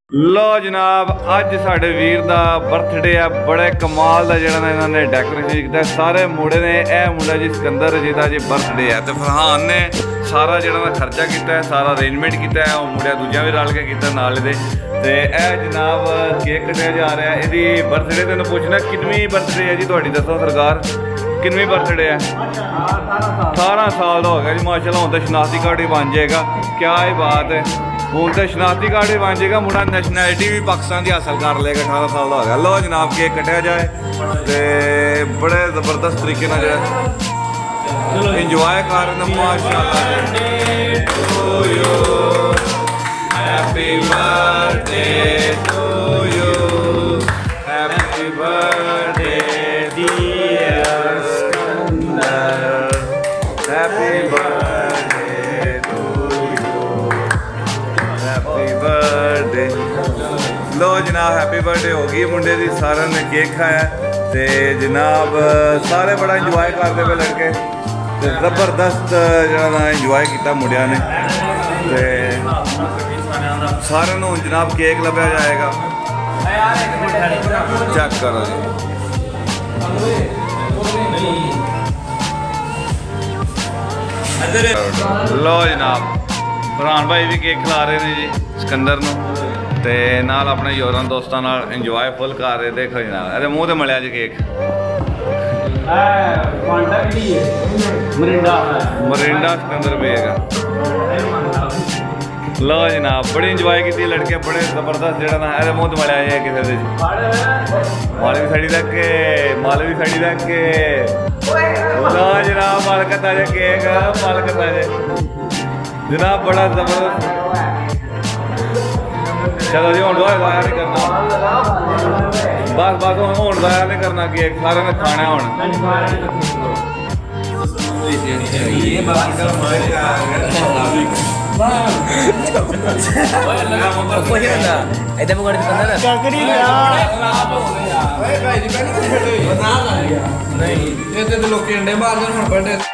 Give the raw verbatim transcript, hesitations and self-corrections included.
लो जनाब अज साडे वीर दा बर्थडे है। बड़े कमाल का जिहड़ा इन्होंने डेकोरेशन किया। सारे मुंडे ने यह मुंडा जी सिकंदर जिहदा जी बर्थडे है, तो फरहान ने सारा जिहड़ा खर्चा किया है, सारा अरेंजमेंट किया है। मुंडिया दूजा भी रल के किया नाल दे। ते ए जनाब केक कटिया जा रहा है। यदि बर्थडे तेन पूछना कितनी बर्थडे है जी तुहाडी, दसो सरकार कितनी बर्थडे है? अठारह साल का हो गया जी माशाल्लाह। हुण तो शनाख्ती कार्ड ही बन जाएगा। क्या ही बात है, हूँ तो शनाख्ती कार्ड भी बन जाएगा। मुंडा नैशनैलिटी भी पाकिस्तान की हासिल कर लेगा। अठारह साल का हो गया। लो जनाब केक कटिया जाए तो बड़े जबरदस्त तरीके ना जो इंजॉय कर रहे हैं माशाल्लाह। Happy birthday to you, happy birthday dear Sikandar, happy birthday to you, happy birthday. लो जनाब हैप्पी बर्थडे हो गई मुंडे की। सारे ने केक खाया ते जनाब सारे बड़ा इंजॉय करते पे लड़के। जबरदस्त जरा इंजॉय किया मुंडिया ने। ते सारे नूं जनाब केक लभ्या जाएगा। चेक करो जी। लो जनाब फरहान भाई भी केक खिला रहे हैं जी सिकंदर नूं ते नाल अपने योरां दोस्तां नाल इंजॉय फुल कर रहे। देखो जनाब अरे मूँह ते मलिया जी केक। मरिंडा सिकंदर पिएगा। लो जनाब बड़ी इंजॉय की लड़के, बड़े जबरदस्त जरा ना अरे मुँह तो मलिया है किसी माल भी सड़ी तक के माल भी सड़ी तक के। लो जनाब मालकत आजे केक मालकत आजे जनाब बड़ा जबरदस्त। चलो जी हूँ जाया नहीं करना, बस बस हूँ जाया नहीं करना केक सारे ने खाना हूँ। नहीं